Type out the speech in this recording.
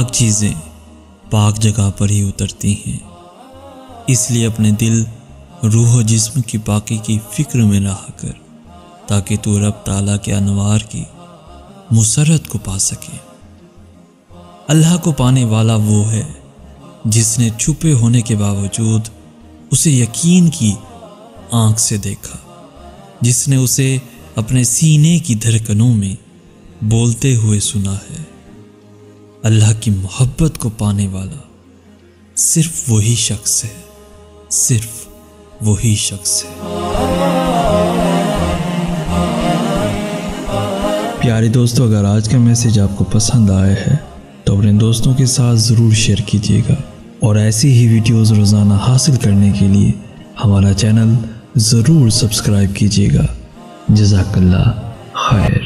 پاک چیزیں پاک جگہ پر ہی اترتی ہیں، اس لیے اپنے دل، روح و جسم کی پاکی کی فکر میں رہا کر تاکہ تو رب تعالیٰ کے انوار کی مسرت کو پا سکے۔ اللہ کو پانے والا وہ ہے جس نے چھپے ہونے کے باوجود اسے یقین کی آنکھ سے دیکھا، جس نے اسے اپنے سینے کی دھڑکنوں میں بولتے ہوئے سنا ہے۔ اللہ کی محبت کو پانے والا صرف وہی شخص ہے، صرف وہی شخص ہے۔ پیارے دوستو، اگر آج کا میسج آپ کو پسند آیا ہے تو اپنے دوستوں کے ساتھ ضرور شیئر کیجیے گا، اور ایسی ہی ویڈیوز روزانہ حاصل کرنے کے لیے ہمارا چینل ضرور سبسکرائب کیجیے گا۔ جزاک اللہ خیر۔